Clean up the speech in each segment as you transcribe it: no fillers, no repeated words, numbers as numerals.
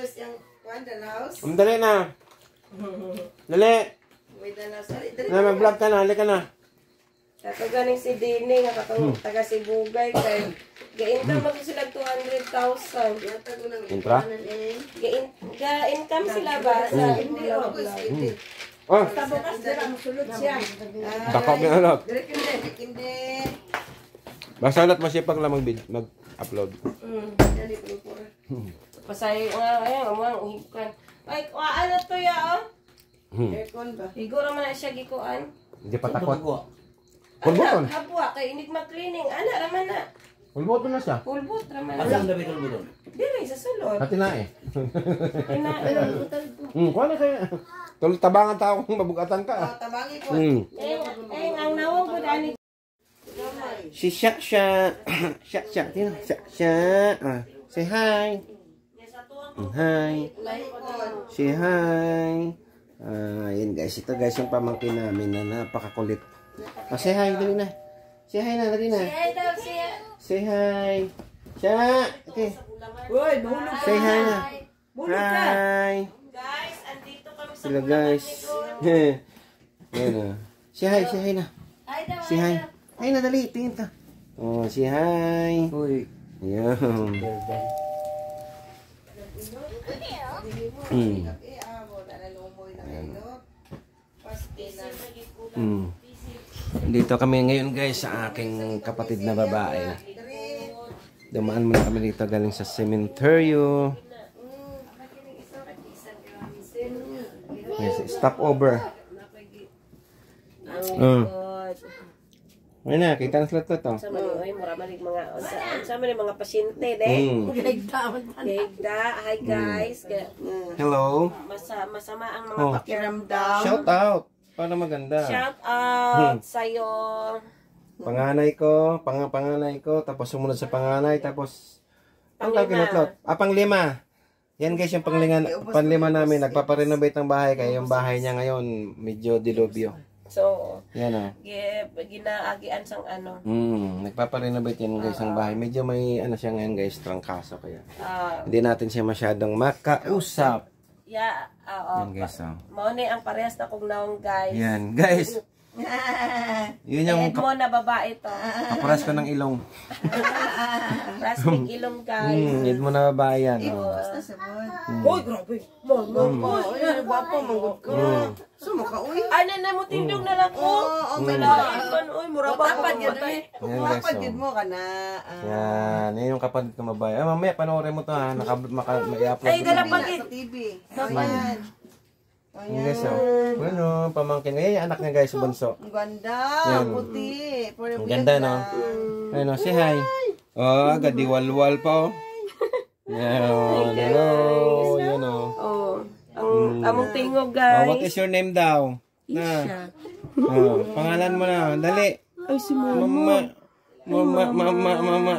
tapos yung house. Dali na. Dali. May dalaw. Na, mag-vlog ka na. Halika na. Kato ganing si Dini, nga katong taga Sibugay. Kaya ga-income mo sila 200,000. Intra? Ga-income sila ba? Sa hindi o. Oh. Sa bukas dira ang sulod siya. Dakap na alot. Hindi. Basta alot masipag lang mag-upload. Dali puro. Pasay nga, ayun, amang uhigkan. Ay, ano to ya, oh? Aircon ba? Higo naman na siya gikuan. Hindi pa takot. Pulbuton. Habwa, kay Enigma Cleaning. Ana, raman na. Pulbuton na siya. Pulbot, raman na. Asang gabi pulbuton? Dili, sa sulod. Pati na eh. Kinain. Kuha na kayo. Tulad tabangan tao kung mabugatan ka. Tabangi ko. Ang nawag ko dani. Si Sha. Sha. Tingnan. Sha. Say hi. Hi. Say hi. Yun guys. Ito guys yung pamangkin namin na napakakulit. Say hi. Dali na. Say hi na. Dali na. Say hi. Sha. Okay. Uy, mahulog. Say hi na. Hi. Guys, andito kami sa Sila guys. Yan. Say hi na. Say hi. Hi na dali. Tingin ka. Oh, say hi. Uy. Yan. Dito kami ngayon guys sa aking kapatid na babae. Dumaan muna kami dito galing sa cementerio. Yes, stop over. Ay na, kita na sila to. Sama ni oy, mura man mga sama ni mga pasyente de. Higda, hi guys. Hello. Masama ang mga pakiramdam. Shout out. Para maganda. Shout out sa'yo. Panganay ko, panganay ko, tapos sumunod sa panganay, tapos ang kinutlot. Panglima. Yan guys yung panglima namin. Nagpaparenovate ng bahay kaya yung bahay niya ngayon medyo dilubyo. So, yan ginaagian sang ano. Nagpaparenovate yan guys ang bahay. Medyo may ano siya ngayon guys, trangkaso kaya. Hindi natin siya masyadong makausap. Yeah, yan guys. Mauni ang parehas na kong naong guys. Yan guys. Yun yung mo na babae to. kaparas ko ng ilong. Plastic ilong guys. Need mo na babae yan. Hoy, grabe. Uy, guwapo, manggod ka. Sumakauy. Ano na mo tindog na lang ko? Kailangan, uy, mura ba Tapad yun, Tapad yun mo ka na. Yan, yun yung kapatid ko mabahay. Mamaya panoorin mo to ha, may-upload. Ay, dala pagit. Sa TV. Ayan. Ayan guys, bueno, pamangkin. Ayan yung anak niya guys, bunso. Ang ganda, puti. Ang ganda no? Ayun, say hi. Oh, agad diwalwal pa oh. Yan, hello. Yan oh. Ang among tingog guys. What is your name daw? Isha. Pangalan mo na, dali. Ay, si mama. Mama.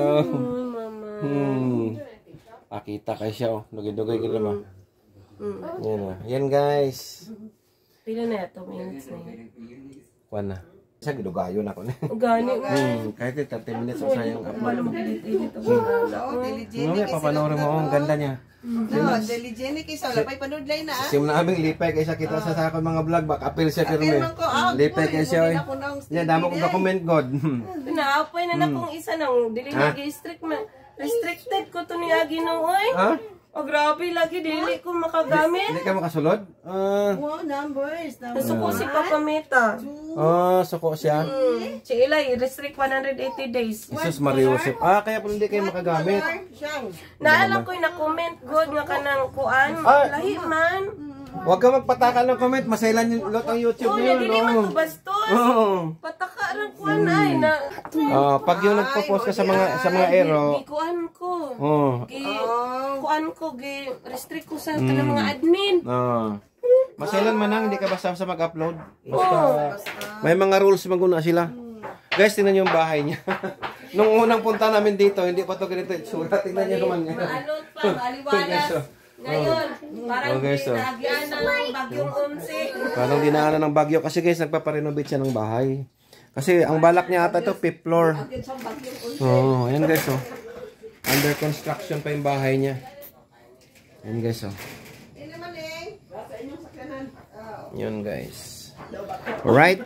Mama. Akita kay siya oh. Dugay-dugay ka naman. Yan oh. Yan guys. Pila na ito, minutes na yun. Kuwan na. Isa gidugayo na ko na. Gani. Kahit 30 minutes o sayang upload. Diligenic. Mamaya papanoorin mo ang ganda niya. No, diligenic isa. Wala pa'y panudlay na. Sim na aming lipay kaysa kita sa sakon mga vlog. Bak apel siya firme. Lipay kaysa siya. Yan, damo kong document god. Naapoy na kung isa nang dili nag-restrict man. Restricted ko to ni Agi nung oy. Ha? Oh, grabe lagi dili ko makagamit. Hindi ka makasulod? Wow, numbers. Nasuko si Papa Meta. Suko siya. Si Ilay, restrict 180 days. Jesus Mariusip. Kaya po hindi kayo makagamit. Naalam ko'y na-comment good nga kanang kuan. Lahi man. Huwag ka magpataka ng comment. Masailan yung lot ang YouTube Oh, niyo. dili man to bastos. Pataka lang kuan ay na. Pag yung nagpo-post ka sa mga ero. Kuan ko. Kuan ko restrict ko sa kanang mga admin. Masailan man lang, hindi ka basta mag-upload. Basta, may mga rules maguna sila. Guys, tingnan yung bahay niya. Nung unang punta namin dito, hindi pa ito ganito. Sura, tingnan niyo naman. Maalot pa, maliwalas. Ngayon, parang dinaagian ng bagyong umsi. Parang dinaanan ng bagyo. Kasi guys, nagpaparenovate siya ng bahay. Kasi ang balak niya ata ito, 5th floor. Ayan guys, Under construction pa yung bahay niya. Yan guys, oh. Ini naman eh. Sa inyong sakyanan. Yun guys. Alright.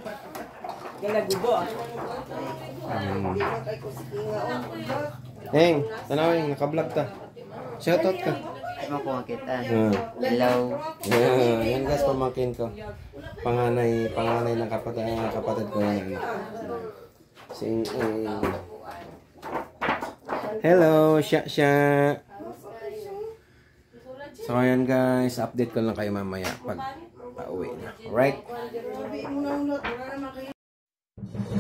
Heng, tanawin, naka-vlog ta. Shoutout ka. Makuha kita. Hello. Yan guys, pamangkin ko. Panganay ng kapatid ko yan. Hello, Sha. So ayan guys, update ko lang kayo mamaya pag pauwi na. Alright? Sabi mo na unot. Wala naman kayo.